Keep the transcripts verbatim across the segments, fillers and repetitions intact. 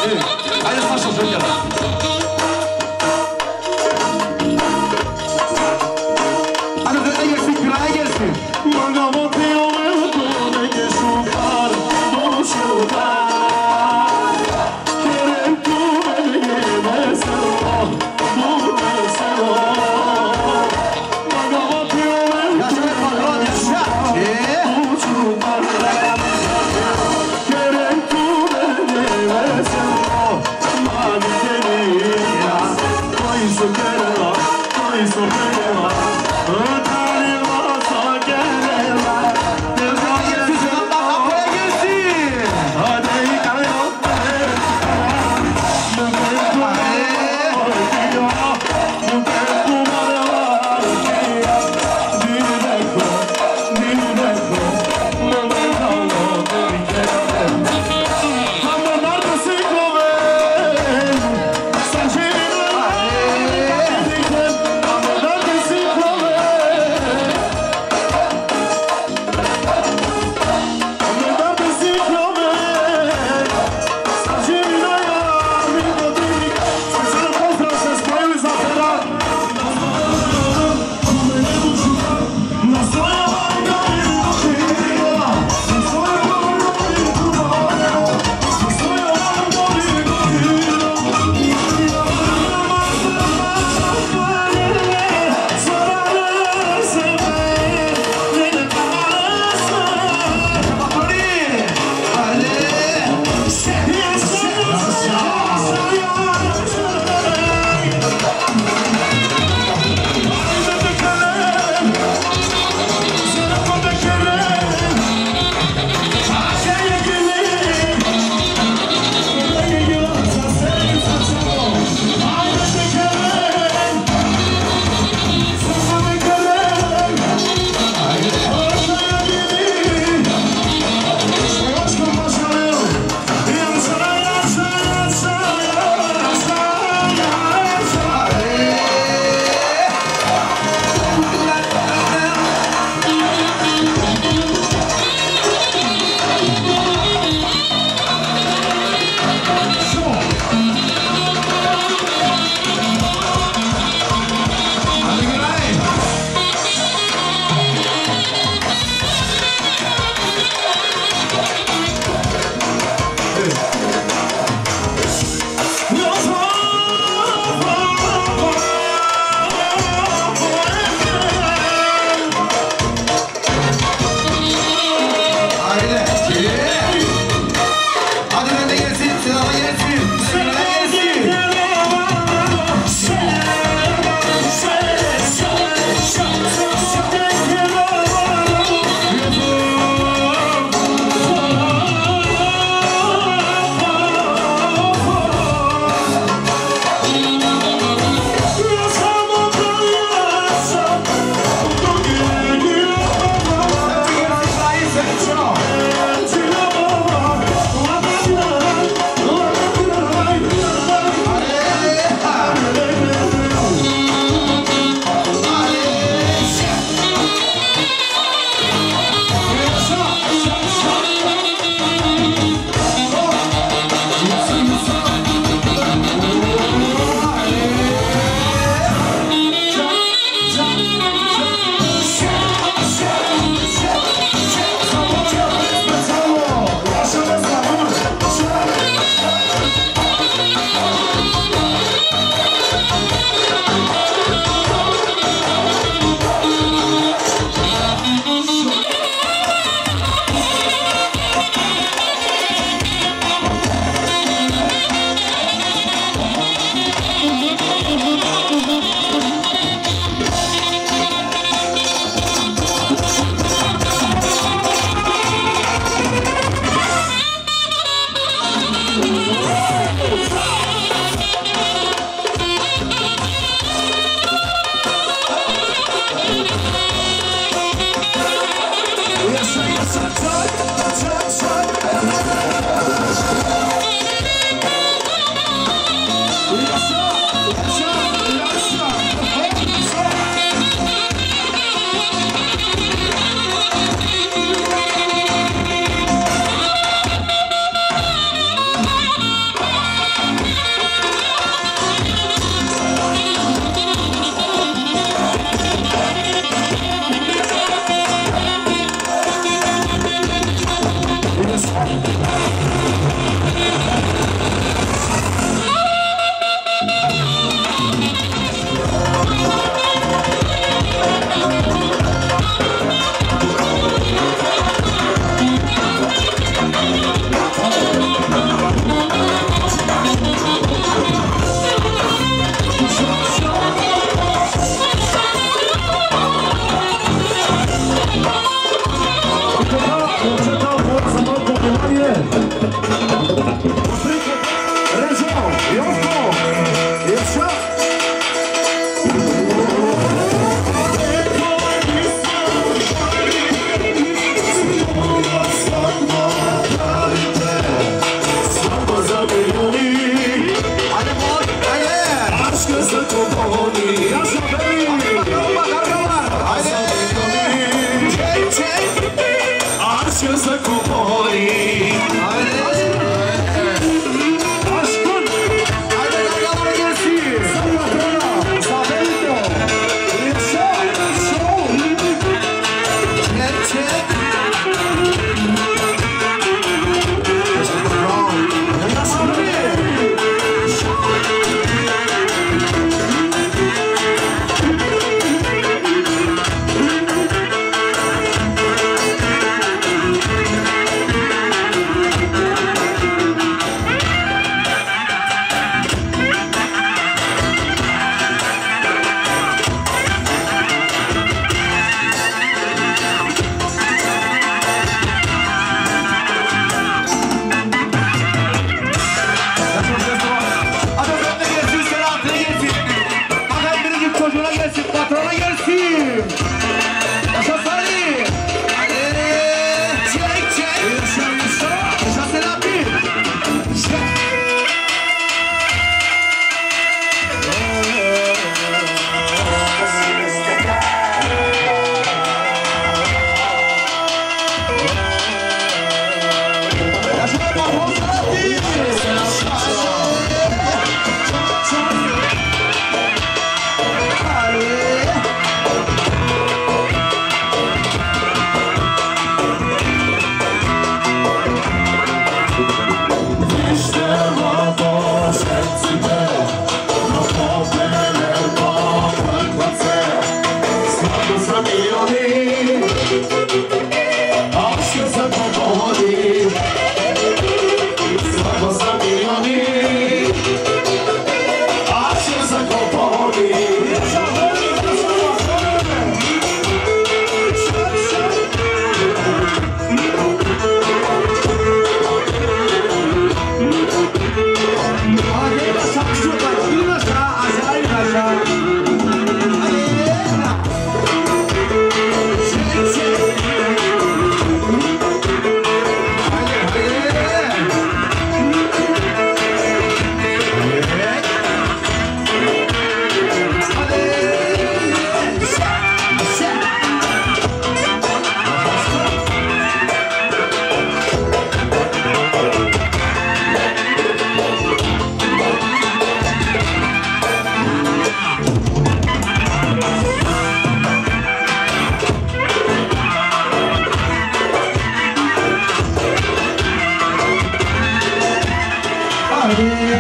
Evet. Haydi başla çocuklar. Hadi kıraya gelsin, kıraya gelsin. Magamatı yoluydu ne geçuklar, doğuşuklar. Kerem tu beni mesela, bu mesela. Magamatı yoluydu Yaşa be patron, yaşa. Eee? doğuşuklar. Kerem tu beni mesela, mavi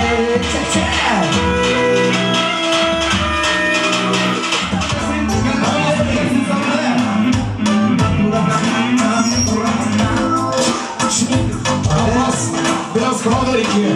Biraz kaldır ikiye.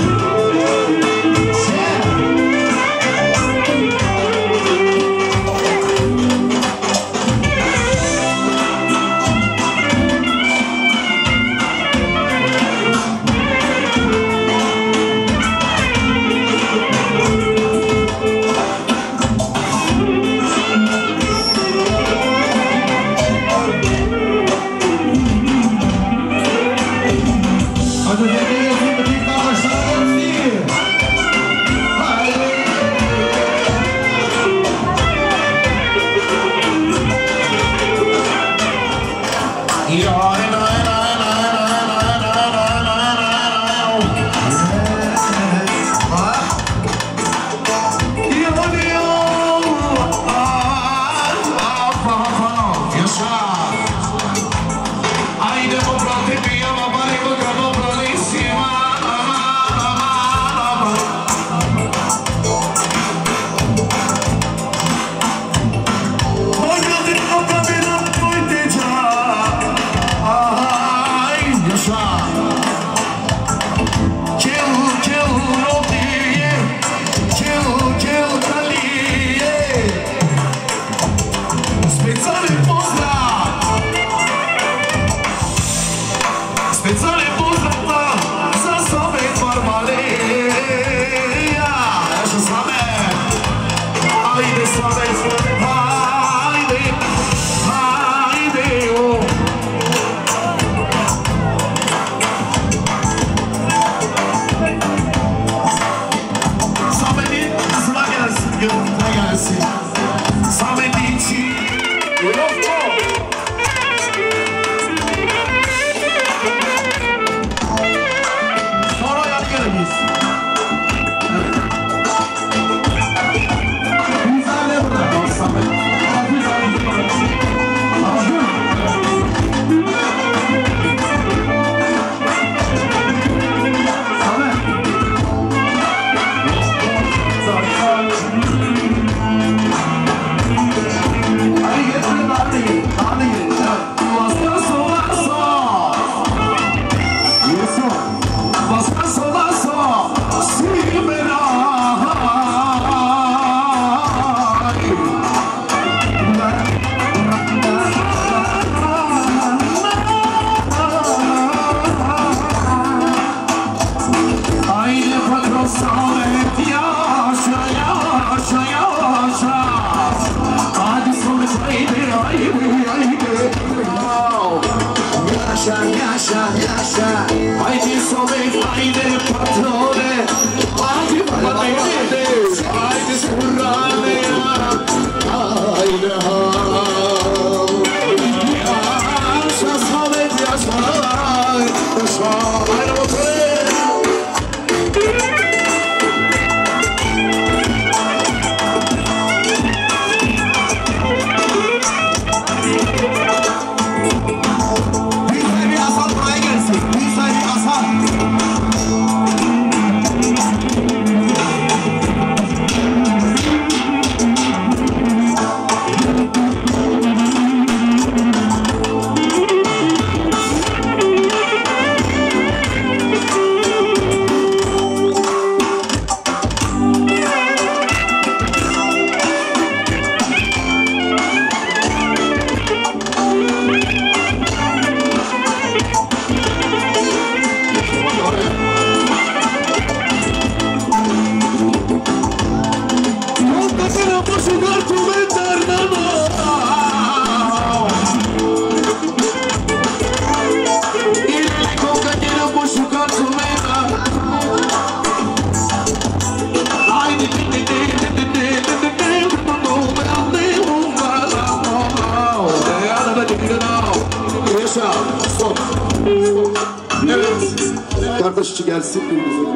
Kardeşçi gelsin birbirimize.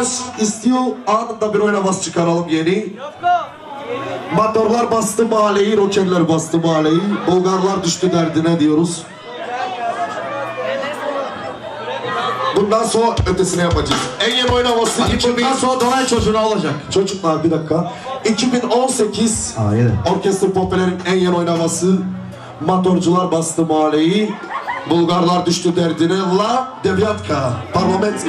arkadaş istiyor anında bir oynaması çıkaralım yeni. Motorlar bastı mahalleyi, rokerler bastı mahalleyi. Bulgarlar düştü derdine diyoruz. Bundan sonra ötesine yapacağız. En yeni oynaması iki bin... Bundan sonra Donay çocuğuna olacak. Çocuklar bir dakika. iki bin on sekiz Hayır. Orkestra Popüler'in en yeni oynaması Motorcular bastı mahalleyi. Bulgarlar düştü derdine. La Devyatka. Parlamentski.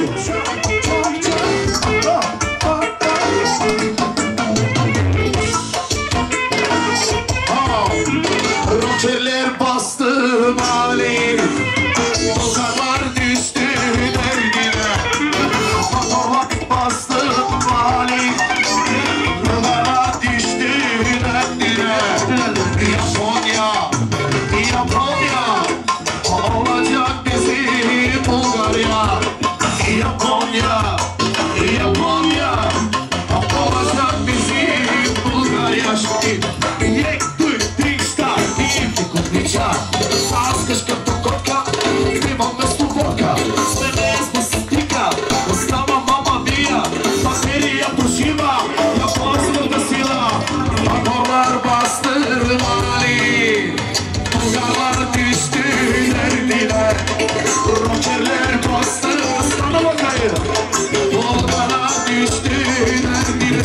Rokerler bastı mahalleyi. Bulgarlar düştü derdine. Motorlar bastı mahalleyi. Bulgarlar düştü derdine. Japonya, Japonya olacak bizim Bulgarya. Japonya, Japonya olacak bizim Bulgarya. Yek, duj, trik, star, nifty, kupnicza. Saskaszka to kotka, gdy mamy stupaka. Stenes mustyka, postava mama mia. Bateria prosima, japonska sila. Motorlar bastırmalı. Bulgarlar düştü derdine. Rokerler bastı, sana bakayım. Bulgarlar düştü derdine.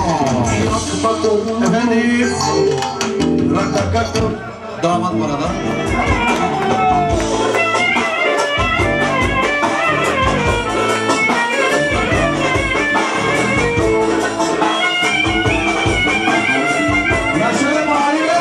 Efendim. Damat var adam. Yaşarım harika.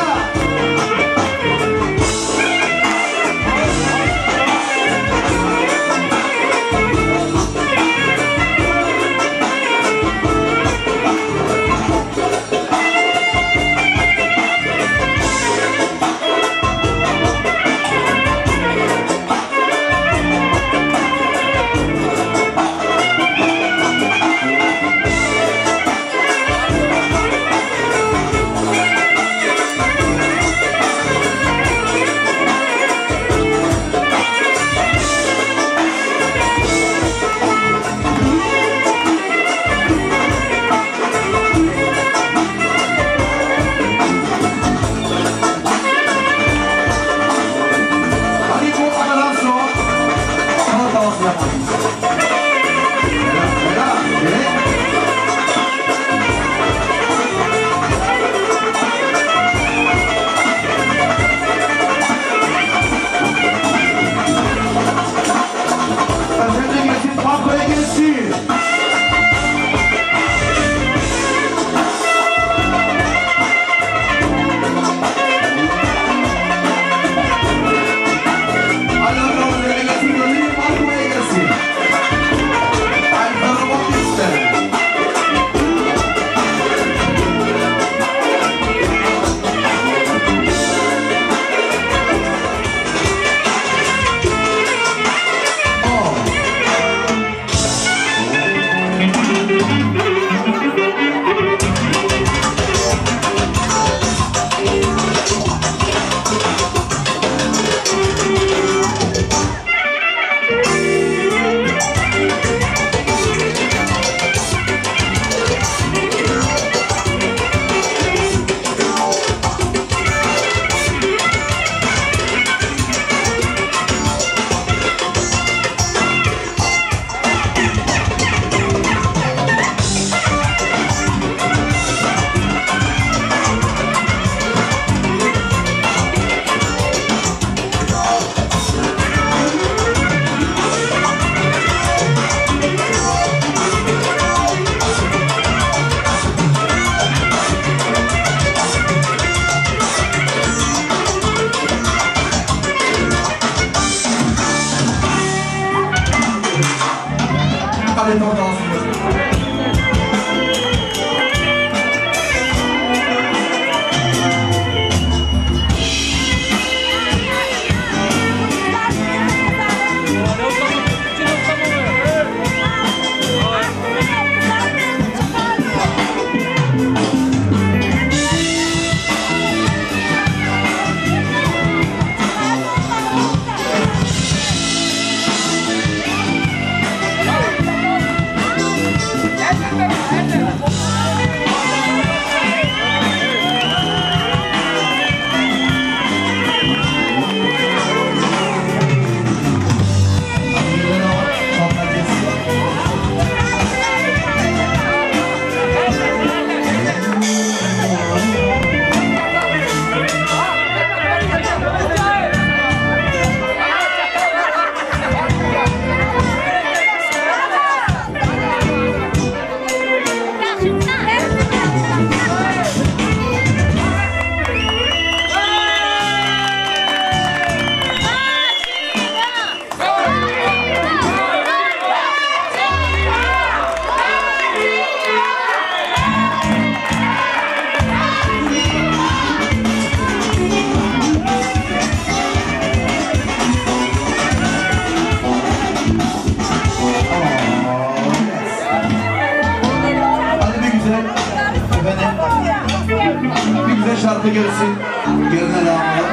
şarkı gelsin. Geline devamlı.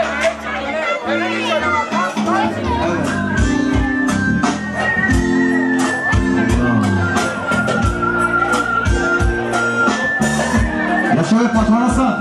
Evet. Yaşa ve Fatma Hasan.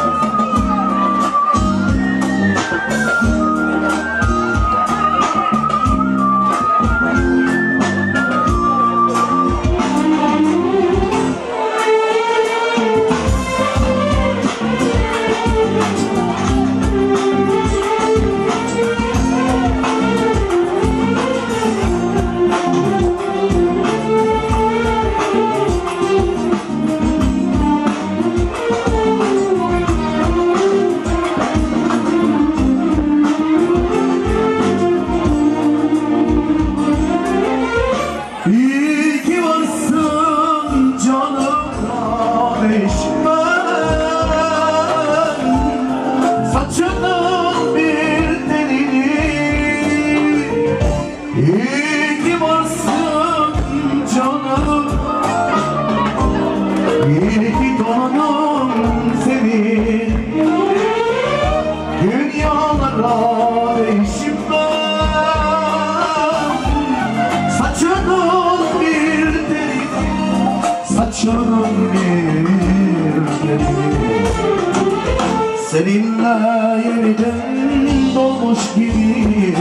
Seninle yeniden dolmuş gibi,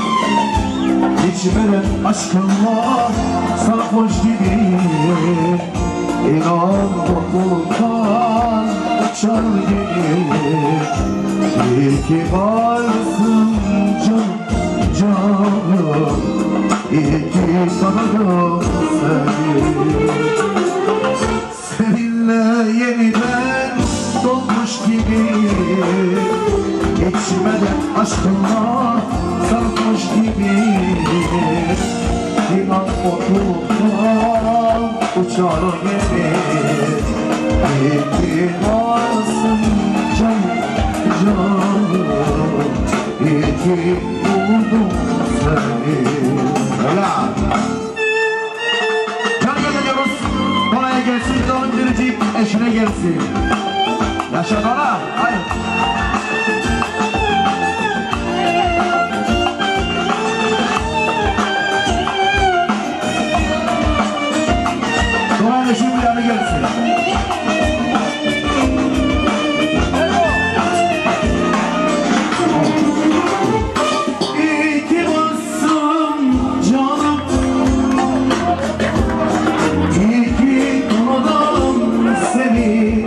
içmeden aşkınla sarhoş gibi, İnan mutluluktan uçar gibi. İyi ki varsın canım, canım, iyi ki tanıdım seni. Seninle yeniden dolmuş gibi, içmeden aşkınla sarhoş gibi, İnan mutluluktan uçar gibi. İyi ki varsın canım, canım, iyi ki buldum seni. Helal. Can geliyoruz, kolaya gelsin, döndürücü eşine gelsin. Yaşa bana, hayır. Sonra eşin bir yanı gelsin. İyi ki varsın canım, iyi ki tanıdım seni.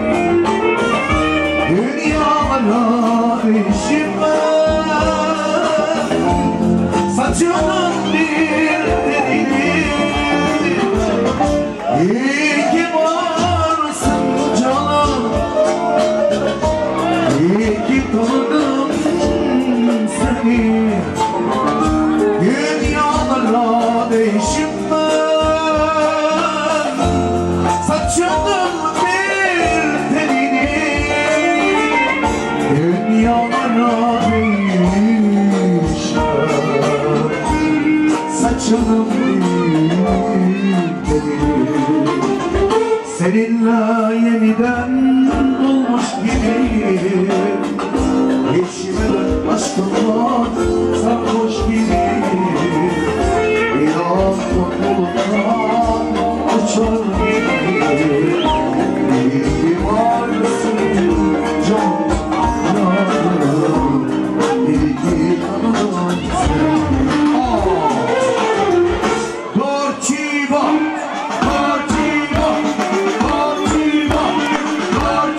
Dünyalara eşim var, saçının bir telini. İyi ki varsın canım, iyi ki tanıdım seni. Dünyalara eşim var, saçının bir telini. Dünyalara değişmem, saçının bir telini. Seninle yeniden dolmuş gibi, içmeden aşkınla sarhoş gibi, İnan mutluluktan uçar gibi. İyi ki varsın canım, canım, iyi ki tanıdım seni. Torciva, torciva, torciva, torciva.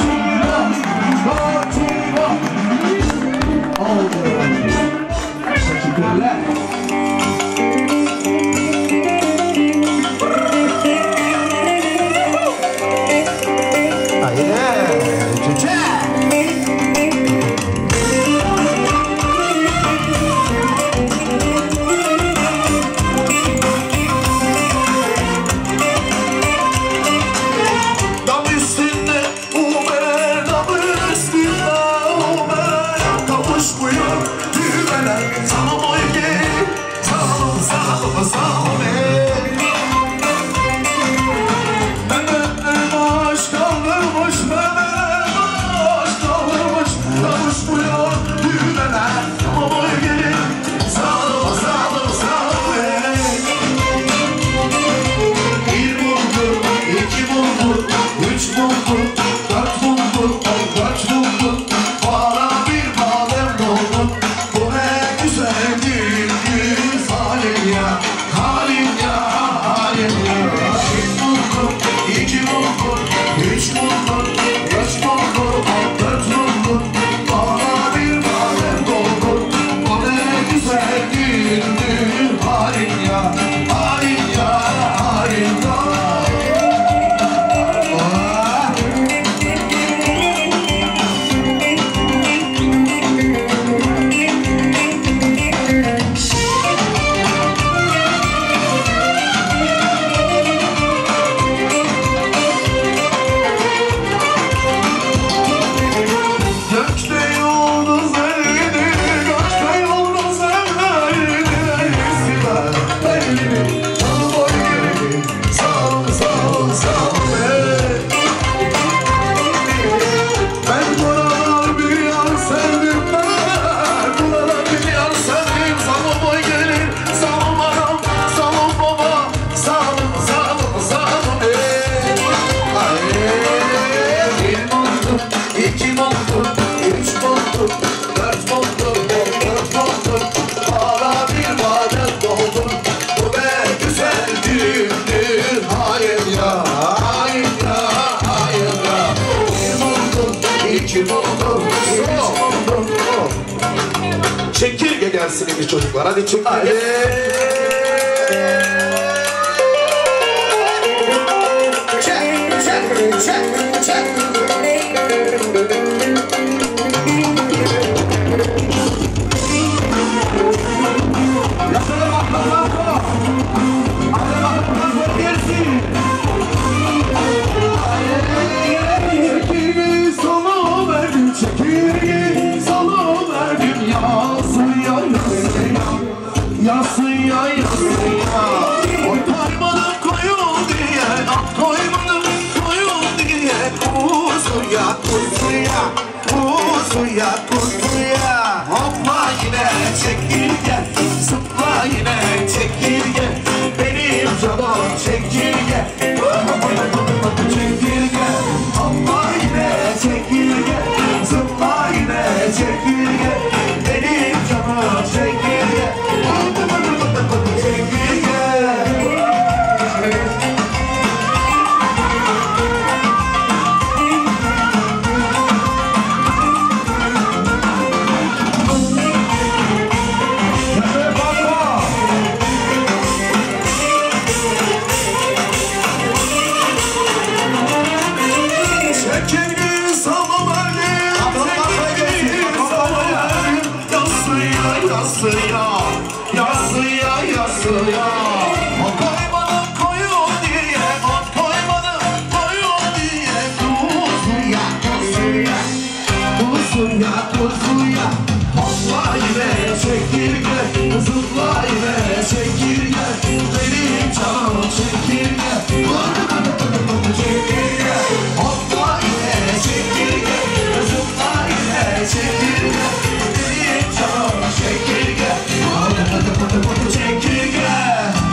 İki buldum, üç buldum, dört buldum, on dört buldum. Bana bir maden doldum. Bu be güzel düğündür. Hayır ya, hayır ya, hayır ya. Bir buldum, iki buldum, üç buldum. Çekirge gelsin şimdi çocuklar. Hadi çekirge. Hadi. Çek, çek, çek, çek. Yaşadı bakma bakma. Hadi bakma bakma gelsin. Çekirgeyi sana verdim, çekirgeyi sana verdim. Yasıya yasıya, yasıya yasıya. Oy koymadım koyun diye, at koymadım koyun diye. Kuzuya kuzuya, kuzuya kuzuya. Hopla yine çekirge, zıpla yine çekirge. Benim canım çekirge, çekirge. Hopla yine çekirge, zıpla yine çekirge. Benim canım çekirge, çekirge. Çekirgeyi sana verdim, çekirgeyi sana verdim. Yasıya yasıya, yasıya yasıya. Ot koymadım koyun diye, ot koymadım koyun diye. Kuzuya kuzuya, kuzuya kuzuya. Hopla yine çekirge, zıpla yine çekirge. Benim canım çekirge, çekirge. Hopla yine çekirge, zıpla yine çekirge. Benim canım çekirge, çekirge.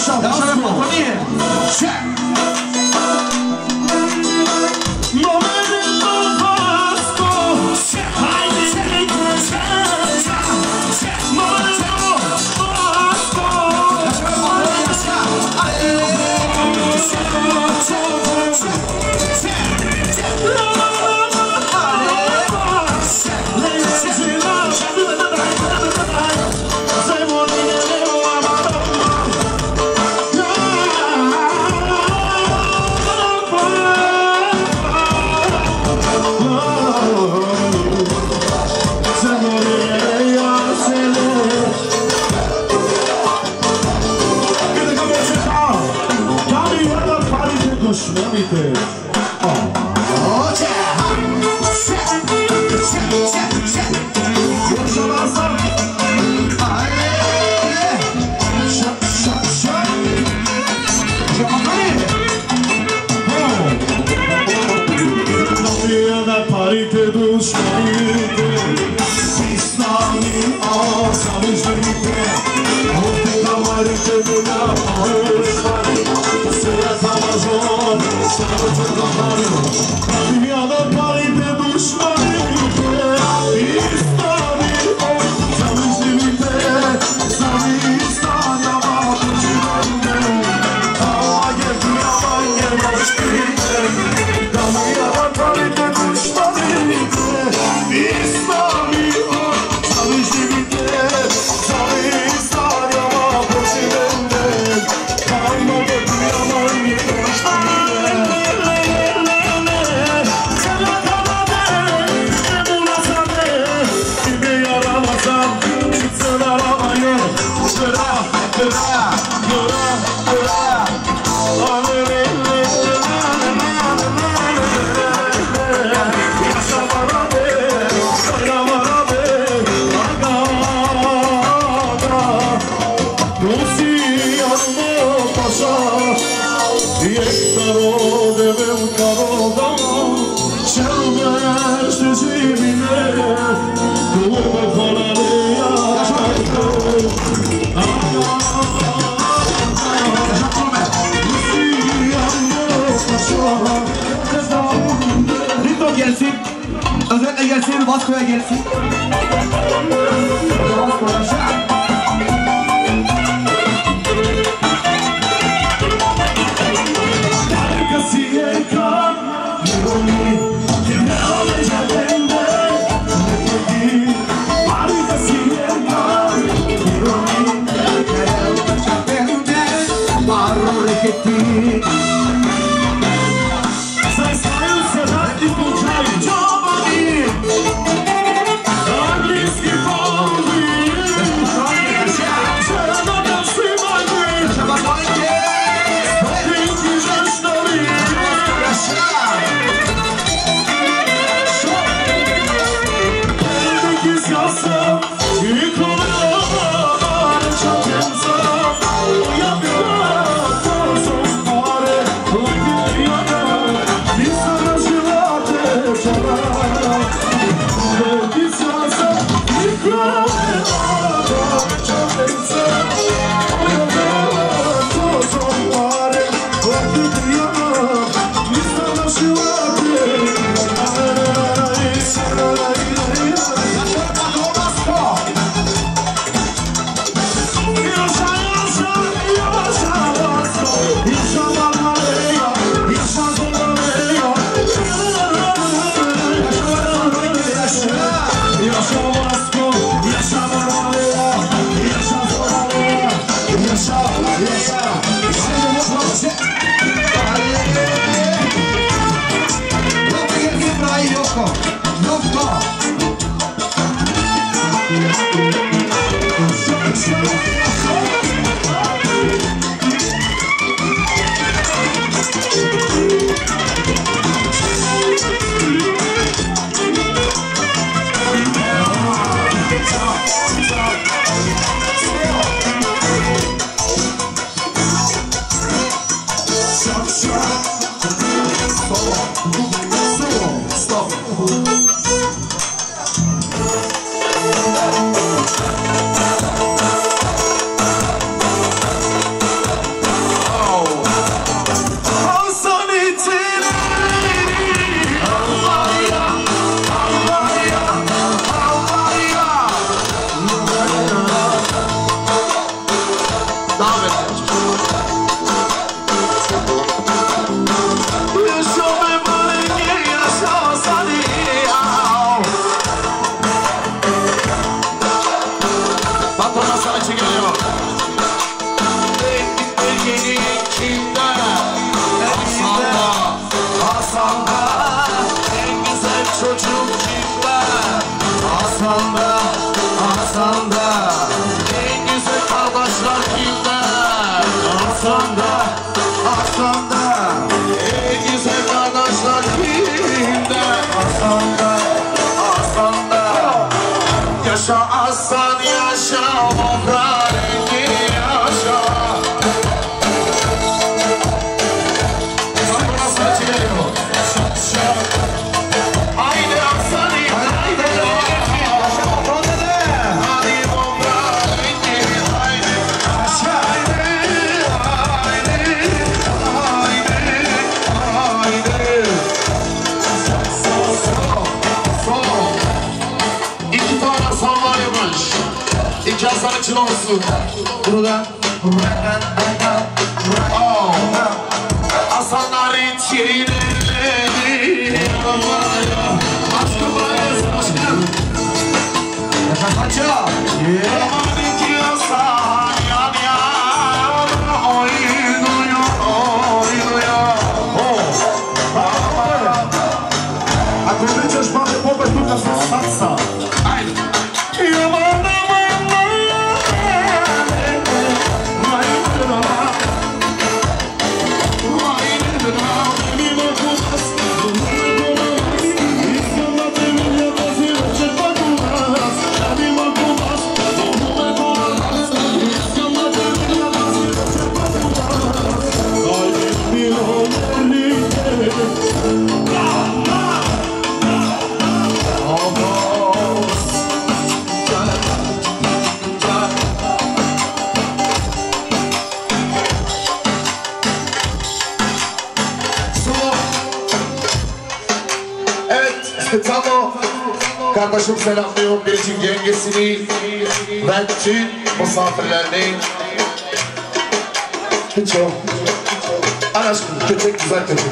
Yaşa Patoni. Gelsin, özellikle gelsin, Vasko'ya gelsin. Vasko'ya şah. Devam et. Yaşa be bari yaşa sani ya. Patrona sana çekiliyor. Yeni kimde? Hasan'da. Hasan'da. En güzel çocuk kimde? Hasan'da. Hasan'da. En güzel kardeşler kimde? Hasan'da. Hasan'da. En güzel kardeşler kimde? Hasan'da. Hasan'da. Yaşa Hasan yaşa Omrani yaşa. Haydi Hasan haydi. Hadi Omrani haydi. Haydi. Haydi. Haydi. Sol sol. Sol. İki tane sallaymış. İki Hasan için olsun. Burada. Oh. Hasanlar için. Aşkım aşkım aşkım. Yaşa kaça. Aman iki Hasan yan yan. Oynuyor oynuyor. A quando ci sbatti poi tutta su salsa. Haydi. Yaman aman Tamam. Kardeşim selamlıyorum biricik yengesini ve tüm misafirlerini. Hiç o. An aşkım köpek güzel köpek.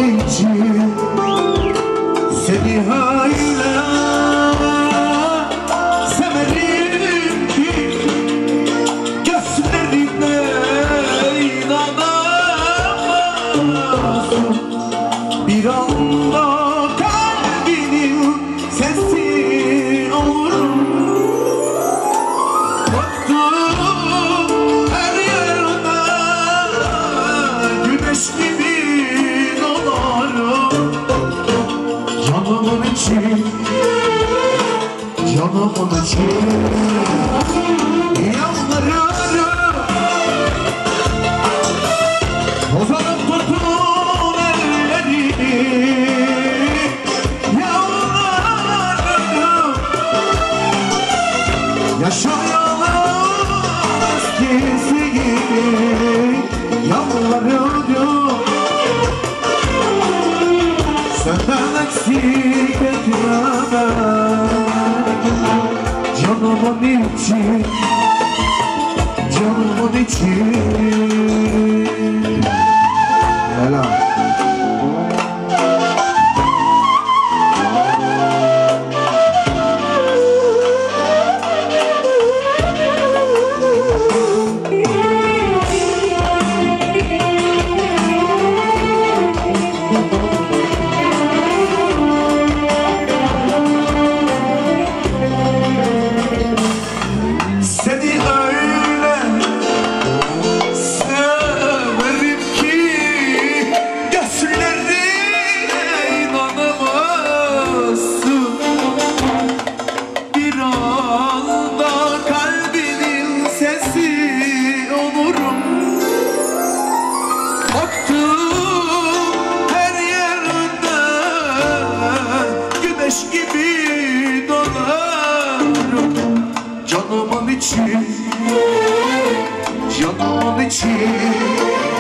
için seni öyle severim ki gözlerine inanamazsın. Bir anda kalbinin sesi olurum. Baktım her yerine güneş gibi dolarım. Canımın içi, canımın içi yalvarırım. Uzanıp tutun ellerini, yalvarırım. Yaşayalım eskisi gibi, yalvarırım. Senden eksik etme canımın içi, canımın içi. Helal. Seni öyle severim ki gözlerine inanamazsın. Bir anda kalbinin sesi olurum. Baktım her yerinde güneş gibi dolarım. Canımın içi, canımın içi